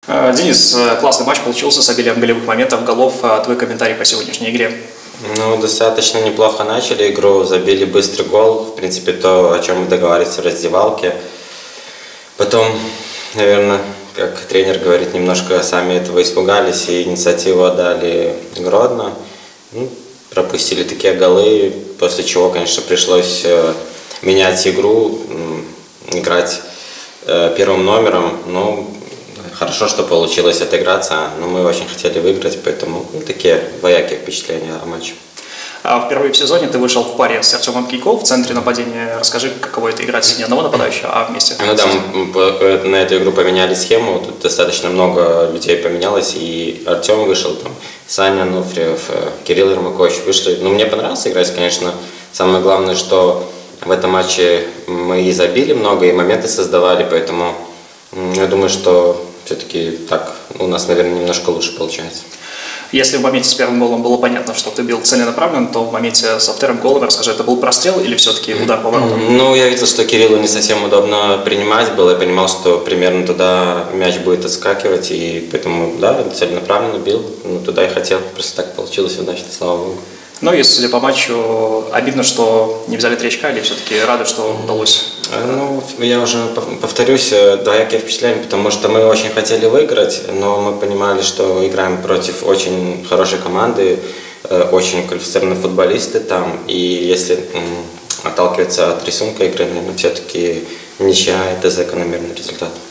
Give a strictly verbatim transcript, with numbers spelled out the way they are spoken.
Э, Денис, э, классный матч получился с обилием голевых моментов, голов. А твой комментарий по сегодняшней игре? Ну, достаточно неплохо начали игру, забили быстрый гол, в принципе, то, о чем мы договаривались в раздевалке. Потом, наверное, как тренер говорит, немножко сами этого испугались и инициативу отдали Гродно. Ну, пропустили такие голы, после чего, конечно, пришлось э, менять игру, э, играть э, первым номером. Но хорошо, что получилось отыграться, но мы очень хотели выиграть, поэтому ну, такие двоякие впечатления о матче. А впервые в сезоне ты вышел в паре с Артемом Кейко в центре нападения. Расскажи, каково это играть не одного нападающего, а вместе? Ну да, мы на эту игру поменяли схему, тут достаточно много людей поменялось, и Артем вышел, там, Саня Нуфриев, Кирилл Ермакович вышли. Ну, мне понравилось играть, конечно. Самое главное, что в этом матче мы и забили много, и моменты создавали, поэтому я думаю, что все-таки так у нас, наверное, немножко лучше получается. Если в моменте с первым голом было понятно, что ты бил целенаправленно, то в моменте со вторым голом, расскажи, это был прострел или все-таки удар по воротам? Ну, я видел, что Кириллу не совсем удобно принимать было. Я понимал, что примерно туда мяч будет отскакивать, и поэтому, да, целенаправленно бил. Ну, туда и хотел. Просто так получилось удачно, слава богу. Ну и, судя по матчу, обидно, что не взяли три очка, или все-таки рады, что удалось? Ну, я уже повторюсь, двоякие впечатления, потому что мы очень хотели выиграть, но мы понимали, что играем против очень хорошей команды, очень квалифицированные футболисты там, и если отталкиваться от рисунка игры, наверное, все-таки ничья – это закономерный результат.